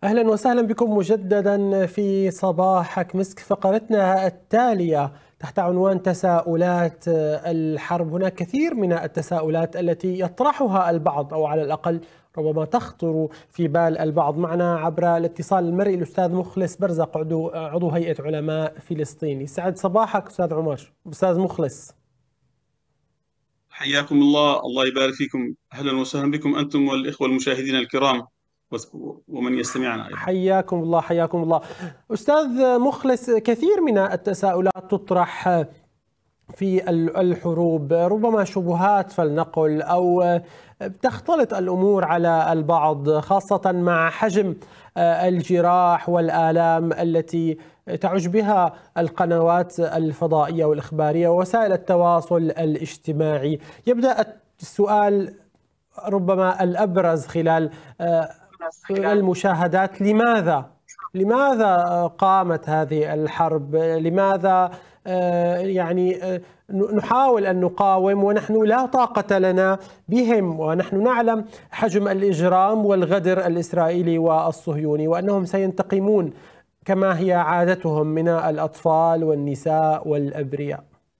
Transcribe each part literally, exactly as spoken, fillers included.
أهلا وسهلا بكم مجددا في صباحك مسك. فقرتنا التالية تحت عنوان تساؤلات الحرب. هناك كثير من التساؤلات التي يطرحها البعض أو على الأقل ربما تخطر في بال البعض. معنا عبر الاتصال المرئي الأستاذ مخلص برزق، عضو عضو هيئة علماء فلسطين. يسعد صباحك أستاذ عمر. أستاذ مخلص، حياكم الله، الله يبارك فيكم. أهلا وسهلا بكم أنتم والإخوة المشاهدين الكرام ومن يستمعنا أيضا. حياكم الله حياكم الله. أستاذ مخلص، كثير من التساؤلات تطرح في الحروب، ربما شبهات فلنقل، أو تختلط الأمور على البعض، خاصة مع حجم الجراح والآلام التي تعج بها القنوات الفضائية والإخبارية ووسائل التواصل الاجتماعي. يبدأ السؤال ربما الأبرز خلال المشاهدات: لماذا لماذا قامت هذه الحرب؟ لماذا يعني نحاول أن نقاوم ونحن لا طاقة لنا بهم، ونحن نعلم حجم الإجرام والغدر الإسرائيلي والصهيوني وأنهم سينتقمون كما هي عادتهم من الأطفال والنساء والأبرياء؟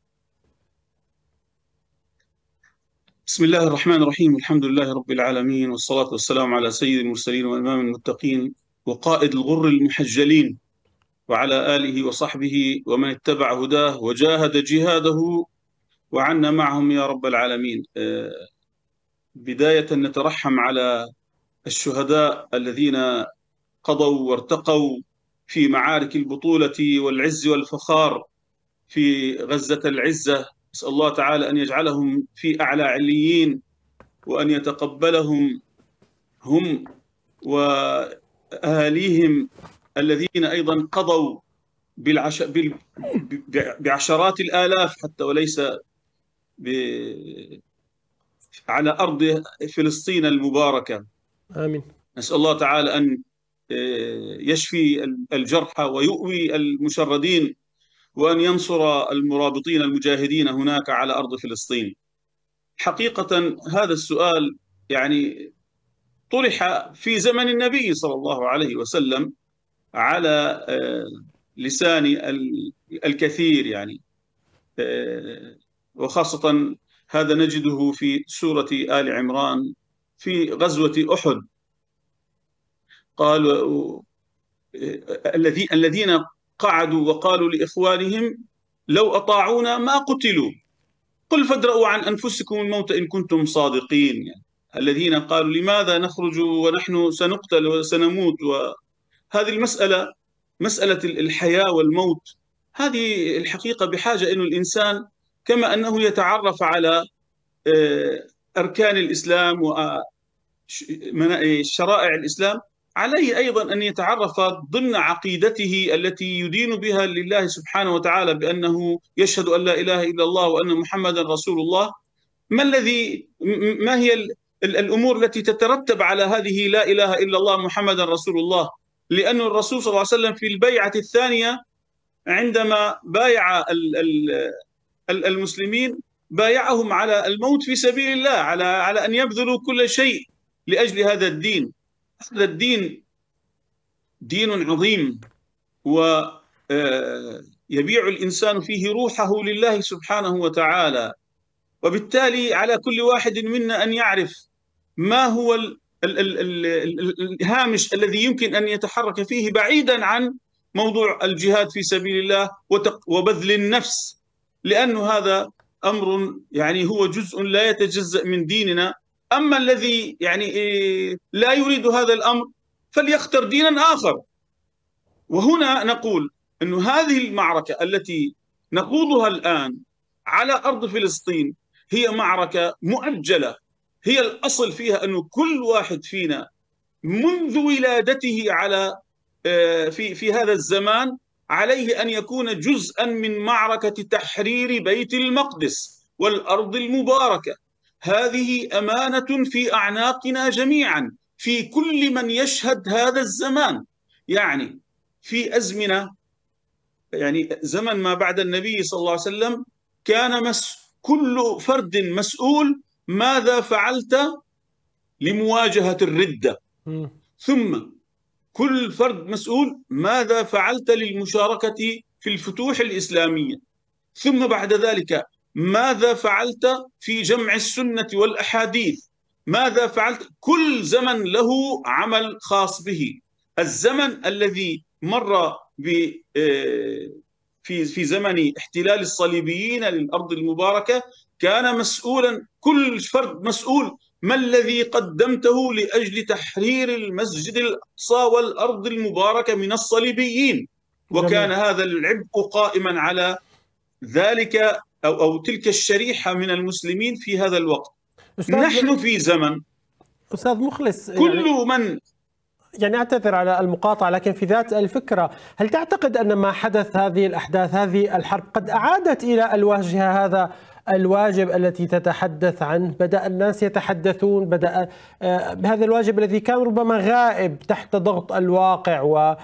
بسم الله الرحمن الرحيم، الحمد لله رب العالمين، والصلاة والسلام على سيد المرسلين وإمام المتقين وقائد الغر المحجلين، وعلى آله وصحبه ومن اتبع هداه وجاهد جهاده وعنا معهم يا رب العالمين. بداية نترحم على الشهداء الذين قضوا وارتقوا في معارك البطولة والعز والفخار في غزة العزة. نسأل الله تعالى أن يجعلهم في أعلى عليين، وأن يتقبلهم هم وأهاليهم الذين أيضا قضوا بالعش... بال... بعشرات الآلاف حتى وليس ب... على أرض فلسطين المباركة. آمين. نسأل الله تعالى أن يشفي الجرحى ويؤوي المشردين، وأن ينصر المرابطين المجاهدين هناك على أرض فلسطين. حقيقة هذا السؤال يعني طرح في زمن النبي صلى الله عليه وسلم على لسان الكثير، يعني وخاصة هذا نجده في سورة آل عمران في غزوة أحد. قال الذين قعدوا وقالوا لإخوانهم لو أطاعونا ما قتلوا قل فادرؤوا عن أنفسكم الموت إن كنتم صادقين. يعني الذين قالوا لماذا نخرج ونحن سنقتل وسنموت، وهذه المسألة مسألة الحياة والموت. هذه الحقيقة بحاجة أن الإنسان كما أنه يتعرف على أركان الإسلام وشرائع الإسلام، عليه أيضا أن يتعرف ضمن عقيدته التي يدين بها لله سبحانه وتعالى بأنه يشهد أن لا إله إلا الله وأن محمدا رسول الله، ما الذي ما هي الأمور التي تترتب على هذه لا إله إلا الله محمدا رسول الله. لأن الرسول صلى الله عليه وسلم في البيعة الثانية عندما بايع المسلمين بايعهم على الموت في سبيل الله، على على أن يبذلوا كل شيء لأجل هذا الدين. هذا الدين دين عظيم، ويبيع الإنسان فيه روحه لله سبحانه وتعالى. وبالتالي على كل واحد منا أن يعرف ما هو ال ال ال ال الهامش الذي يمكن أن يتحرك فيه بعيدا عن موضوع الجهاد في سبيل الله وبذل النفس، لأن هذا أمر يعني هو جزء لا يتجزأ من ديننا. أما الذي يعني لا يريد هذا الأمر فليختر دينا آخر. وهنا نقول أن هذه المعركة التي نخوضها الآن على أرض فلسطين هي معركة مؤجلة. هي الأصل فيها أنه كل واحد فينا منذ ولادته على في في هذا الزمان عليه أن يكون جزءا من معركة تحرير بيت المقدس والأرض المباركة. هذه أمانة في أعناقنا جميعا، في كل من يشهد هذا الزمان. يعني في أزمنة، يعني زمن ما بعد النبي صلى الله عليه وسلم، كان مس كل فرد مسؤول ماذا فعلت لمواجهة الردة. ثم كل فرد مسؤول ماذا فعلت للمشاركة في الفتوح الإسلامية، ثم بعد ذلك ماذا فعلت في جمع السنة والأحاديث، ماذا فعلت. كل زمن له عمل خاص به. الزمن الذي مر ب في في زمن احتلال الصليبيين للأرض المباركة كان مسؤولا، كل فرد مسؤول ما الذي قدمته لأجل تحرير المسجد الأقصى والأرض المباركة من الصليبيين، وكان جميل. هذا العبء قائما على ذلك أو, أو تلك الشريحة من المسلمين في هذا الوقت. أستاذ نحن في زمن أستاذ مخلص، كل يعني من يعني أعتذر على المقاطعة، لكن في ذات الفكرة، هل تعتقد أن ما حدث، هذه الأحداث، هذه الحرب، قد أعادت إلى الواجهة هذا الواجب التي تتحدث عنه؟ بدأ الناس يتحدثون، بدأ بهذا الواجب الذي كان ربما غائب تحت ضغط الواقع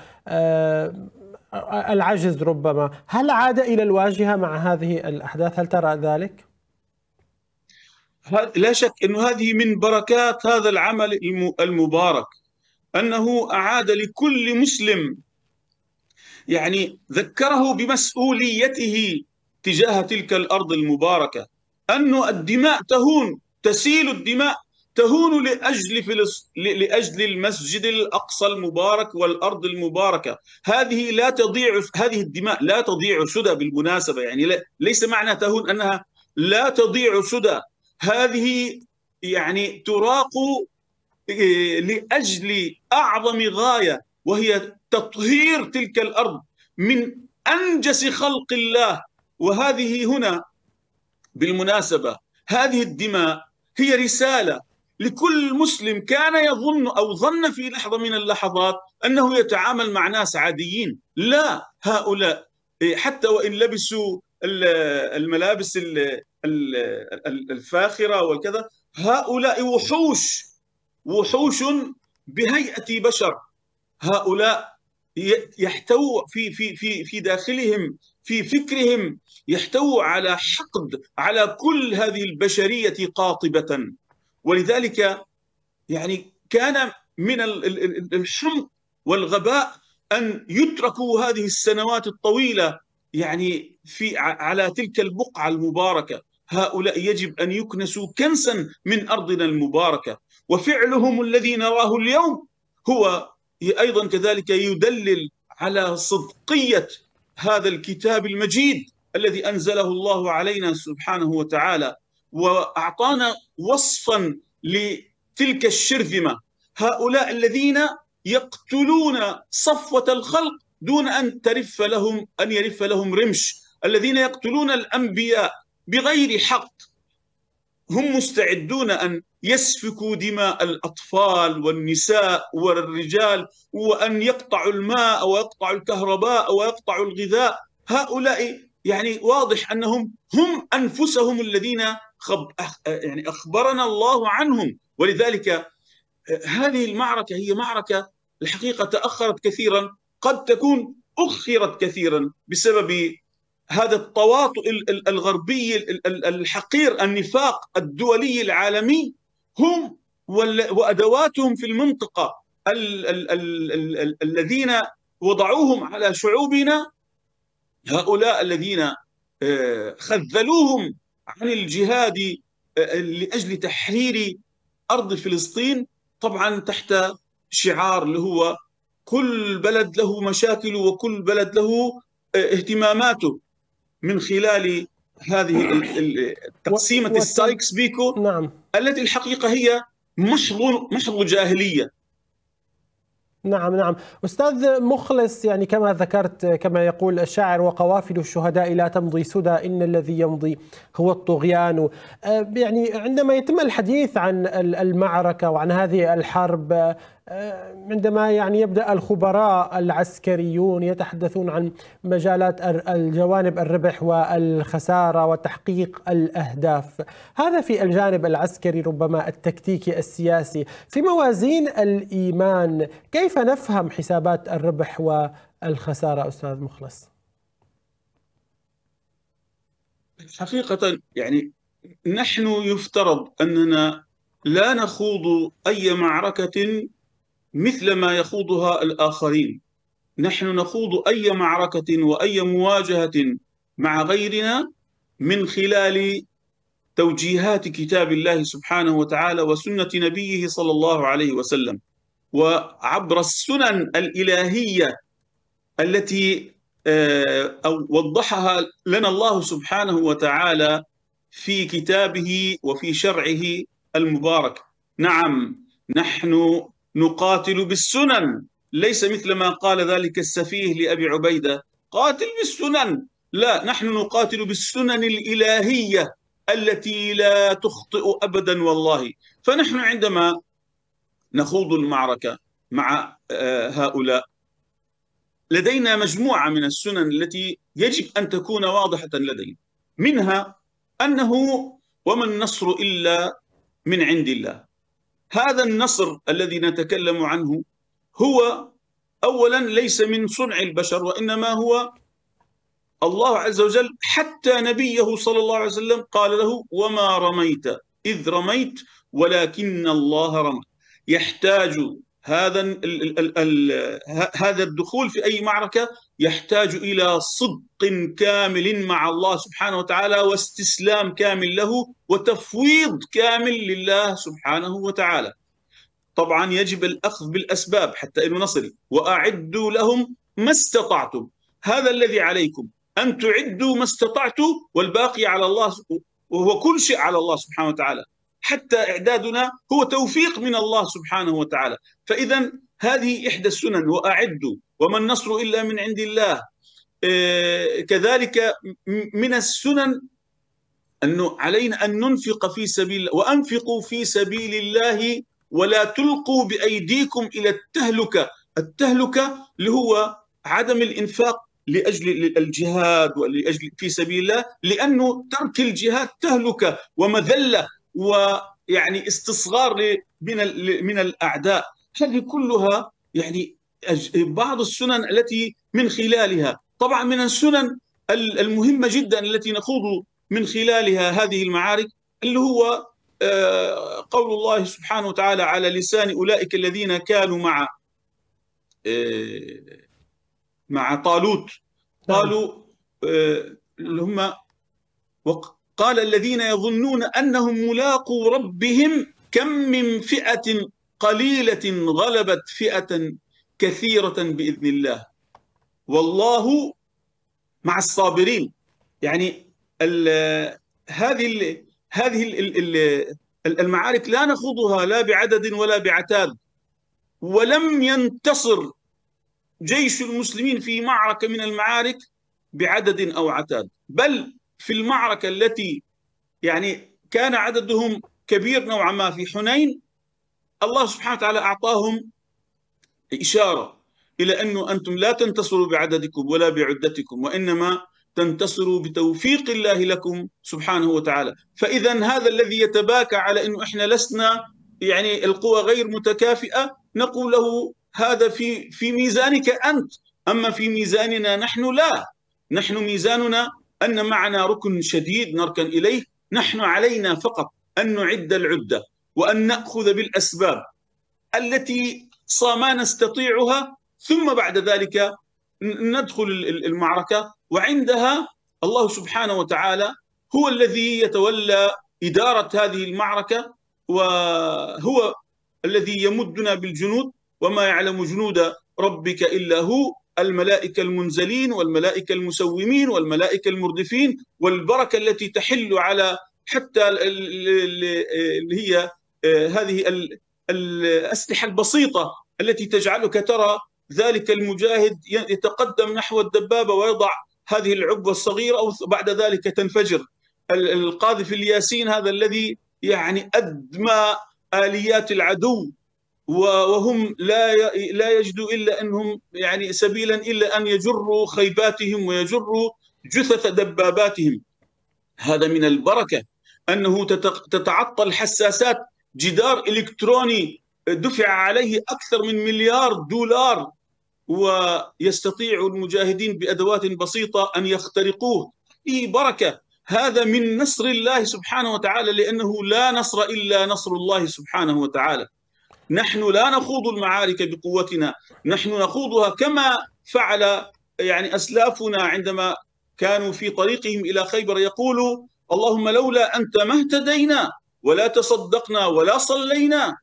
والعجز ربما، هل عاد إلى الواجهة مع هذه الأحداث؟ هل ترى ذلك؟ لا شك أن هذه من بركات هذا العمل المبارك، أنه أعاد لكل مسلم، يعني ذكره بمسؤوليته تجاه تلك الأرض المباركة، أن الدماء تهون، تسيل الدماء تهون لأجل فلس... لأجل المسجد الأقصى المبارك والأرض المباركة. هذه لا تضيع، هذه الدماء لا تضيع سدى بالمناسبة، يعني لا... ليس معنى تهون أنها لا تضيع سدى، هذه يعني تراق لأجل أعظم غاية، وهي تطهير تلك الأرض من أنجس خلق الله. وهذه هنا بالمناسبة هذه الدماء هي رسالة لكل مسلم كان يظن أو ظن في لحظة من اللحظات أنه يتعامل مع ناس عاديين. لا، هؤلاء حتى وإن لبسوا الملابس الفاخرة والكذا، هؤلاء وحوش، وحوش بهيئة بشر. هؤلاء يحتووا في في في في داخلهم، في فكرهم، يحتووا على حقد على كل هذه البشرية قاطبة. ولذلك يعني كان من الحمق والغباء أن يتركوا هذه السنوات الطويلة يعني في على تلك البقعة المباركة. هؤلاء يجب أن يكنسوا كنسا من أرضنا المباركة، وفعلهم الذي نراه اليوم هو أيضا كذلك يدلل على صدقية هذا الكتاب المجيد الذي أنزله الله علينا سبحانه وتعالى، وأعطانا وصفا لتلك الشرذمة، هؤلاء الذين يقتلون صفوة الخلق دون أن ترف لهم أن يرف لهم رمش، الذين يقتلون الأنبياء بغير حق، هم مستعدون أن يسفكوا دماء الأطفال والنساء والرجال، وأن يقطعوا الماء ويقطعوا الكهرباء ويقطعوا الغذاء. هؤلاء يعني واضح أنهم هم أنفسهم الذين خب يعني أخبرنا الله عنهم. ولذلك هذه المعركة هي معركة الحقيقة تأخرت كثيرا، قد تكون أخرت كثيرا بسبب هذا التواطؤ الغربي الحقير، النفاق الدولي العالمي، هم وأدواتهم في المنطقة الذين وضعوهم على شعوبنا، هؤلاء الذين خذلوهم عن الجهاد لأجل تحرير أرض فلسطين، طبعا تحت شعار اللي هو كل بلد له مشاكل وكل بلد له اهتماماته، من خلال هذه تقسيمة السايكس بيكو. نعم. التي الحقيقة هي محض محض جاهلية. نعم نعم أستاذ مخلص، يعني كما ذكرت، كما يقول الشاعر: وقوافل الشهداء لا تمضي سدى، إن الذي يمضي هو الطغيان. يعني عندما يتم الحديث عن المعركة وعن هذه الحرب، عندما يعني يبدأ الخبراء العسكريون يتحدثون عن مجالات الجوانب الربح والخسارة وتحقيق الأهداف، هذا في الجانب العسكري ربما التكتيكي السياسي. في موازين الإيمان كيف نفهم حسابات الربح والخسارة أستاذ مخلص؟ حقيقة يعني نحن يفترض أننا لا نخوض أي معركة مثل ما يخوضها الآخرين. نحن نخوض أي معركة وأي مواجهة مع غيرنا من خلال توجيهات كتاب الله سبحانه وتعالى وسنة نبيه صلى الله عليه وسلم، وعبر السنن الإلهية التي أو وضحها لنا الله سبحانه وتعالى في كتابه وفي شرعه المبارك. نعم، نحن نقاتل بالسنن، ليس مثل ما قال ذلك السفيه لأبي عبيدة قاتل بالسنن، لا، نحن نقاتل بالسنن الإلهية التي لا تخطئ أبدا والله. فنحن عندما نخوض المعركة مع هؤلاء لدينا مجموعة من السنن التي يجب أن تكون واضحة لدينا، منها أنه وما النصر إلا من عند الله. هذا النصر الذي نتكلم عنه هو أولا ليس من صنع البشر، وإنما هو الله عز وجل. حتى نبيه صلى الله عليه وسلم قال له وما رميت إذ رميت ولكن الله رمى. يحتاج هذا ال ال ال هذا الدخول في أي معركة يحتاج إلى صدق كامل مع الله سبحانه وتعالى، واستسلام كامل له، وتفويض كامل لله سبحانه وتعالى. طبعا يجب الأخذ بالأسباب حتى إنه نصل. وأعدوا لهم ما استطعتم، هذا الذي عليكم أن تعدوا ما استطعتم، والباقي على الله، وهو كل شيء على الله سبحانه وتعالى. حتى إعدادنا هو توفيق من الله سبحانه وتعالى. فإذا هذه إحدى السنن، وأعدوا وما النصر إلا من عند الله. إيه كذلك من السنن أنه علينا أن ننفق في سبيل الله، وأنفقوا في سبيل الله ولا تلقوا بأيديكم إلى التهلكة. التهلكة اللي هو عدم الإنفاق لأجل الجهاد ولأجل في سبيل الله، لأنه ترك الجهاد تهلكة ومذلة ويعني استصغار من من الأعداء. هذه كلها يعني بعض السنن التي من خلالها. طبعا من السنن المهمة جدا التي نخوض من خلالها هذه المعارك اللي هو قول الله سبحانه وتعالى على لسان أولئك الذين كانوا مع مع طالوت، قالوا اللي هم وقال الذين يظنون أنهم ملاقوا ربهم كم من فئة قليلة غلبت فئة كثيرة بإذن الله والله مع الصابرين. يعني ال هذه ال هذه ال ال المعارك لا نخوضها لا بعدد ولا بعتاد، ولم ينتصر جيش المسلمين في معركة من المعارك بعدد أو عتاد، بل في المعركة التي يعني كان عددهم كبير نوعا ما في حنين، الله سبحانه وتعالى أعطاهم إشارة إلى أنه أنتم لا تنتصروا بعددكم ولا بعدتكم، وإنما تنتصروا بتوفيق الله لكم سبحانه وتعالى. فإذا هذا الذي يتباكى على أنه إحنا لسنا يعني القوى غير متكافئة، نقول له هذا في في ميزانك أنت، أما في ميزاننا نحن لا. نحن ميزاننا أن معنا ركن شديد نركن إليه، نحن علينا فقط أن نعد العدة وأن نأخذ بالأسباب التي ما نستطيعها، ثم بعد ذلك ندخل المعركة، وعندها الله سبحانه وتعالى هو الذي يتولى إدارة هذه المعركة، وهو الذي يمدنا بالجنود، وما يعلم جنود ربك إلا هو، الملائكة المنزلين والملائكة المسومين والملائكة المردفين، والبركة التي تحل على حتى اللي هي هذه الأسلحة البسيطة التي تجعلك ترى ذلك المجاهد يتقدم نحو الدبابة ويضع هذه العبوة الصغيرة، أو بعد ذلك تنفجر. القاذف الياسين هذا الذي يعني أدمى آليات العدو، وهم لا لا يجدوا إلا أنهم يعني سبيلا إلا أن يجروا خيباتهم ويجروا جثث دباباتهم. هذا من البركة أنه تتعطل حساسات جدار إلكتروني دفع عليه أكثر من مليار دولار، ويستطيع المجاهدين بأدوات بسيطة أن يخترقوه. هي بركة، هذا من نصر الله سبحانه وتعالى، لأنه لا نصر إلا نصر الله سبحانه وتعالى. نحن لا نخوض المعارك بقوتنا، نحن نخوضها كما فعل يعني أسلافنا عندما كانوا في طريقهم إلى خيبر يقولوا: اللهم لولا أنت ما اهتدينا ولا تصدقنا ولا صلينا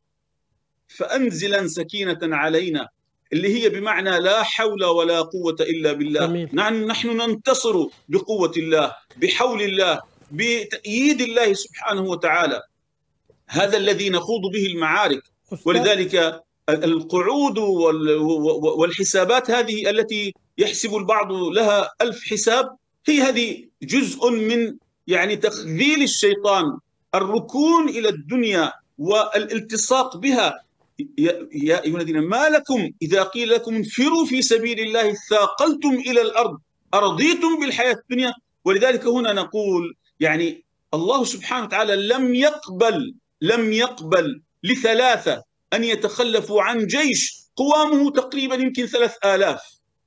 فأنزلا سكينة علينا، اللي هي بمعنى لا حول ولا قوة إلا بالله. جميل. نحن ننتصر بقوة الله، بحول الله، بتأييد الله سبحانه وتعالى. هذا الذي نخوض به المعارك. ولذلك القعود والحسابات هذه التي يحسب البعض لها ألف حساب، هي هذه جزء من يعني تخذيل الشيطان، الركون إلى الدنيا والالتصاق بها. يا أيها الذين ما لكم إذا قيل لكم انفروا في سبيل الله ثاقلتم إلى الأرض أرضيتم بالحياة الدنيا. ولذلك هنا نقول يعني الله سبحانه وتعالى لم يقبل لم يقبل لثلاثة أن يتخلفوا عن جيش قوامه تقريبا يمكن ثلاث آلاف.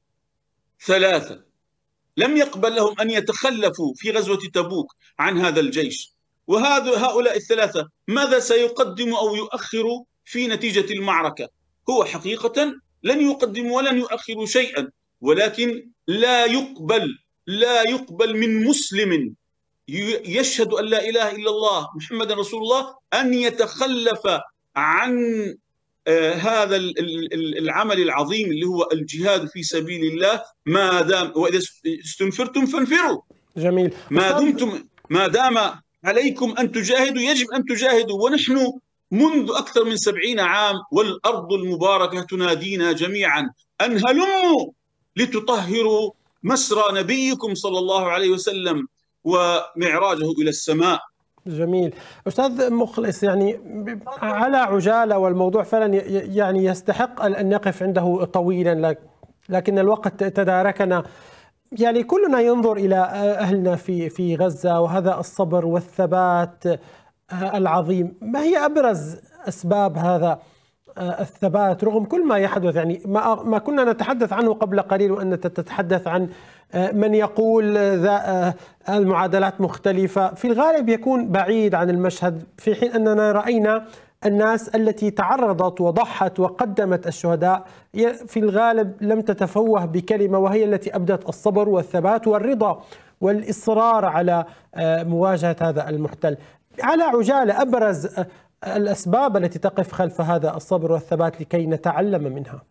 ثلاثة لم يقبل لهم أن يتخلفوا في غزوة تبوك عن هذا الجيش. وهذا هؤلاء الثلاثة ماذا سيقدم أو يؤخر في نتيجة المعركة؟ هو حقيقة لن يقدم ولن يؤخر شيئا، ولكن لا يقبل لا يقبل من مسلم يشهد أن لا إله إلا الله محمد رسول الله أن يتخلف عن آه هذا العمل العظيم اللي هو الجهاد في سبيل الله، ما دام وإذا استنفرتم فانفروا. جميل. ما دمتم ما دام عليكم أن تجاهدوا يجب أن تجاهدوا. ونحن منذ أكثر من سبعين عام والأرض المباركة تنادينا جميعا أن هلموا لتطهروا مسرى نبيكم صلى الله عليه وسلم ومعراجه إلى السماء. جميل. أستاذ مخلص، يعني على عجالة، والموضوع فعلا يعني يستحق أن نقف عنده طويلا، لكن الوقت تداركنا. يعني كلنا ينظر إلى أهلنا في في غزة وهذا الصبر والثبات العظيم. ما هي أبرز أسباب هذا الثبات رغم كل ما يحدث؟ يعني ما ما كنا نتحدث عنه قبل قليل، وأنت تتحدث عن من يقول ذا المعادلات مختلفة، في الغالب يكون بعيد عن المشهد، في حين أننا رأينا الناس التي تعرضت وضحت وقدمت الشهداء في الغالب لم تتفوه بكلمة، وهي التي أبدت الصبر والثبات والرضا والإصرار على مواجهة هذا المحتل. على عجالة، أبرز الأسباب التي تقف خلف هذا الصبر والثبات لكي نتعلم منها.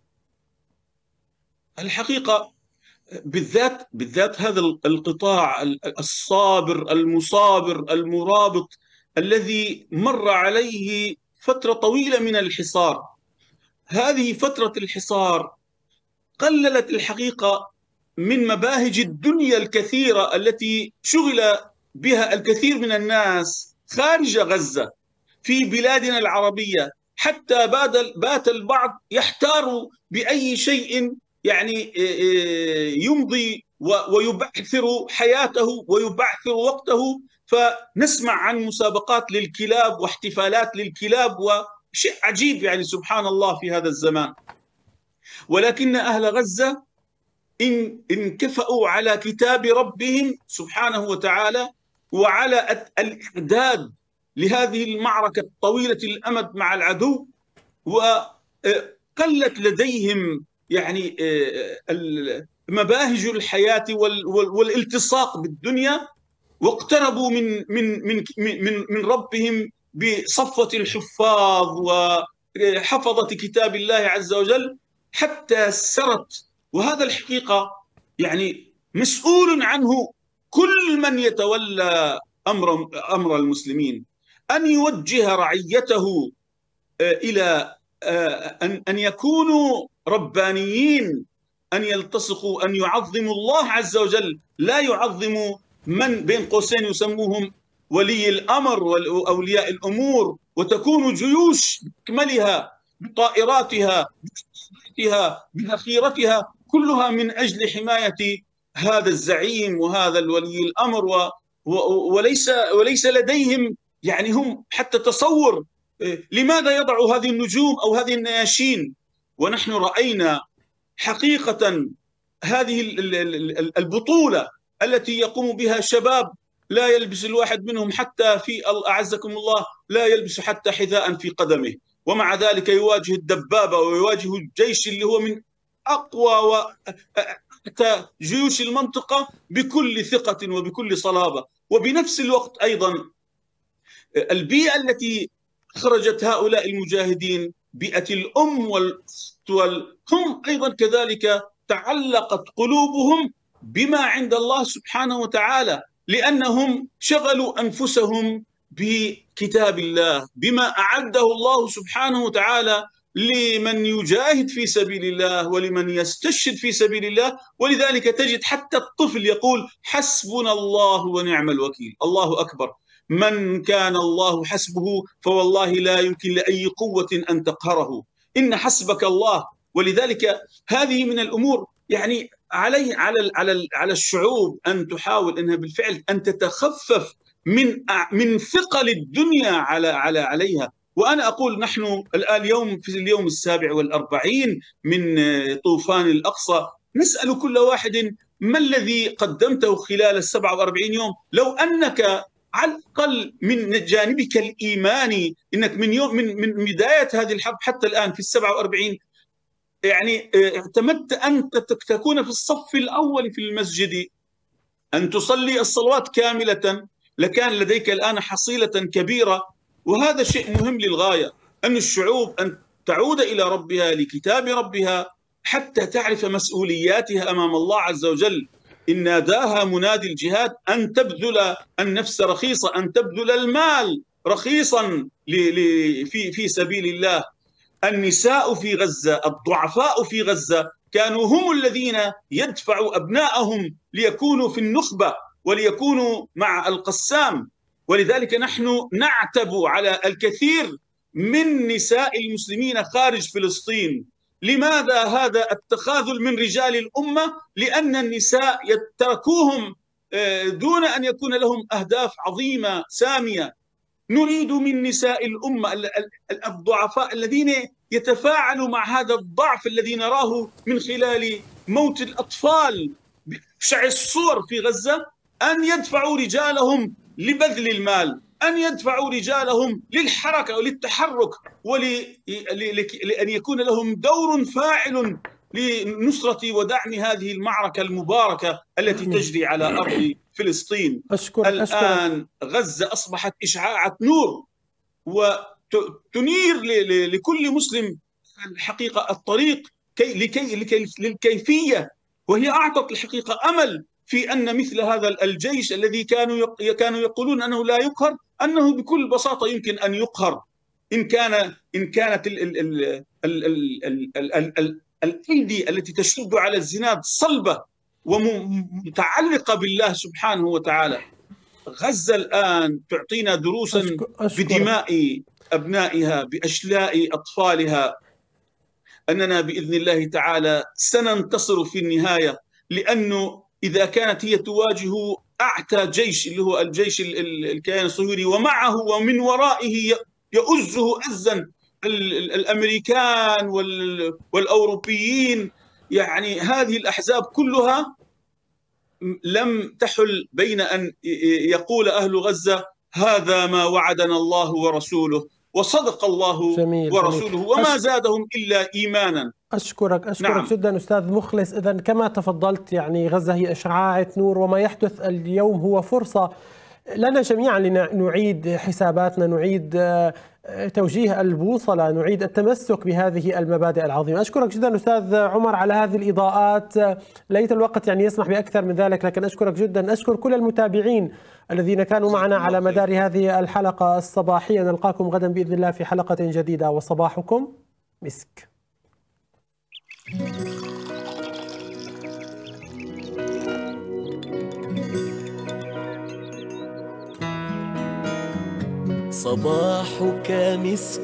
الحقيقة بالذات بالذات هذا القطاع الصابر المصابر المرابط الذي مر عليه فترة طويلة من الحصار، هذه فترة الحصار قللت الحقيقة من مباهج الدنيا الكثيرة التي شغل بها الكثير من الناس خارج غزة في بلادنا العربية، حتى بات البعض يحتار بأي شيء يعني يمضي ويبعثر حياته ويبعثر وقته. فنسمع عن مسابقات للكلاب واحتفالات للكلاب وشيء عجيب يعني سبحان الله في هذا الزمان. ولكن أهل غزة إن انكفأوا على كتاب ربهم سبحانه وتعالى وعلى الإعداد لهذه المعركة الطويلة الأمد مع العدو، وقلت لديهم يعني مباهج الحياة والالتصاق بالدنيا، واقتربوا من من من من من ربهم بصفوة الحفاظ وحفظة كتاب الله عز وجل حتى سرت. وهذا الحقيقة يعني مسؤول عنه كل من يتولى أمر أمر المسلمين، أن يوجه رعيته إلى أن أن يكونوا ربانيين، أن يلتصقوا، أن يعظموا الله عز وجل، لا يعظموا من بين قوسين يسموهم ولي الأمر وأولياء الأمور، وتكون جيوش بأكملها بطائراتها بأسلحتها بذخيرتها كلها من أجل حماية هذا الزعيم وهذا الولي الأمر، و وليس وليس لديهم يعني هم حتى تصور لماذا يضع هذه النجوم أو هذه النياشين. ونحن رأينا حقيقة هذه البطولة التي يقوم بها شباب لا يلبس الواحد منهم حتى في أعزكم الله لا يلبس حتى حذاء في قدمه، ومع ذلك يواجه الدبابة ويواجه الجيش اللي هو من أقوى جيوش المنطقة بكل ثقة وبكل صلابة. وبنفس الوقت أيضا البيئة التي خرجت هؤلاء المجاهدين، بيئة الأم والأم أيضا كذلك تعلقت قلوبهم بما عند الله سبحانه وتعالى، لأنهم شغلوا أنفسهم بكتاب الله، بما أعده الله سبحانه وتعالى لمن يجاهد في سبيل الله ولمن يستشهد في سبيل الله. ولذلك تجد حتى الطفل يقول حسبنا الله ونعم الوكيل، الله أكبر، من كان الله حسبه فوالله لا يمكن لأي قوة أن تقهره، إن حسبك الله. ولذلك هذه من الأمور يعني علي على على على الشعوب أن تحاول أنها بالفعل أن تتخفف من من ثقل الدنيا على على عليها. وأنا أقول نحن الآن اليوم في اليوم السابع والأربعين من طوفان الأقصى، نسأل كل واحد ما الذي قدمته خلال السبعة وأربعين يوم. لو أنك على الأقل من جانبك الإيماني إنك من يوم من من بداية هذه الحرب حتى الآن في السبعة وأربعين يعني اعتمدت أن تكون في الصف الأول في المسجد، أن تصلي الصلوات كاملة، لكان لديك الآن حصيلة كبيرة. وهذا شيء مهم للغاية، أن الشعوب أن تعود إلى ربها لكتاب ربها حتى تعرف مسؤولياتها أمام الله عز وجل. إن ناداها منادي الجهاد أن تبذل النفس رخيصة، أن تبذل المال رخيصا في في سبيل الله. النساء في غزة، الضعفاء في غزة كانوا هم الذين يدفعوا أبنائهم ليكونوا في النخبة وليكونوا مع القسام. ولذلك نحن نعتب على الكثير من نساء المسلمين خارج فلسطين. لماذا هذا التخاذل من رجال الأمة؟ لأن النساء يتركوهم دون أن يكون لهم أهداف عظيمة سامية. نريد من نساء الأمة الضعفاء الذين يتفاعلوا مع هذا الضعف الذي نراه من خلال موت الأطفال بأبشع الصور في غزة، أن يدفعوا رجالهم لبذل المال، أن يدفعوا رجالهم للحركة وللتحرك ولأن يكون لهم دور فاعل لنصرة ودعم هذه المعركة المباركة التي تجري على أرض فلسطين. أشكر الآن أشكر. غزة أصبحت إشعاعة نور وتنير لكل مسلم الحقيقة الطريق كي لكي لكي للكيفية، وهي أعطت الحقيقة أمل في أن مثل هذا الجيش الذي كانوا كانوا يقولون أنه لا يقهر، أنه بكل بساطة يمكن أن يقهر إن كان إن كانت ال ال ال ال ال ال ال ال الأيدي التي تشد على الزناد صلبة ومتعلقة بالله سبحانه وتعالى. غزة الآن تعطينا دروسا بدماء أبنائها، بأشلاء أطفالها، أننا بإذن الله تعالى سننتصر في النهاية. لأنه إذا كانت هي تواجه أعتى جيش اللي هو الجيش الكيان الصهيوني، ومعه ومن ورائه يؤزه أزا الأمريكان والأوروبيين، يعني هذه الأحزاب كلها لم تحل بين أن يقول أهل غزة هذا ما وعدنا الله ورسوله وصدق الله جميل ورسوله جميل. وما زادهم إلا إيمانا. أشكرك أشكرك نعم. جدا أستاذ مخلص. إذن كما تفضلت يعني غزة هي إشعاعة نور، وما يحدث اليوم هو فرصة لنا جميعا لنعيد حساباتنا، نعيد توجيه البوصلة، نعيد التمسك بهذه المبادئ العظيمة. أشكرك جدا أستاذ عمر على هذه الإضاءات، ليت الوقت يعني يسمح بأكثر من ذلك، لكن أشكرك جدا. أشكر كل المتابعين الذين كانوا معنا على مدار هذه الحلقة الصباحية. نلقاكم غدا بإذن الله في حلقة جديدة، وصباحكم مسك. صباحك مسك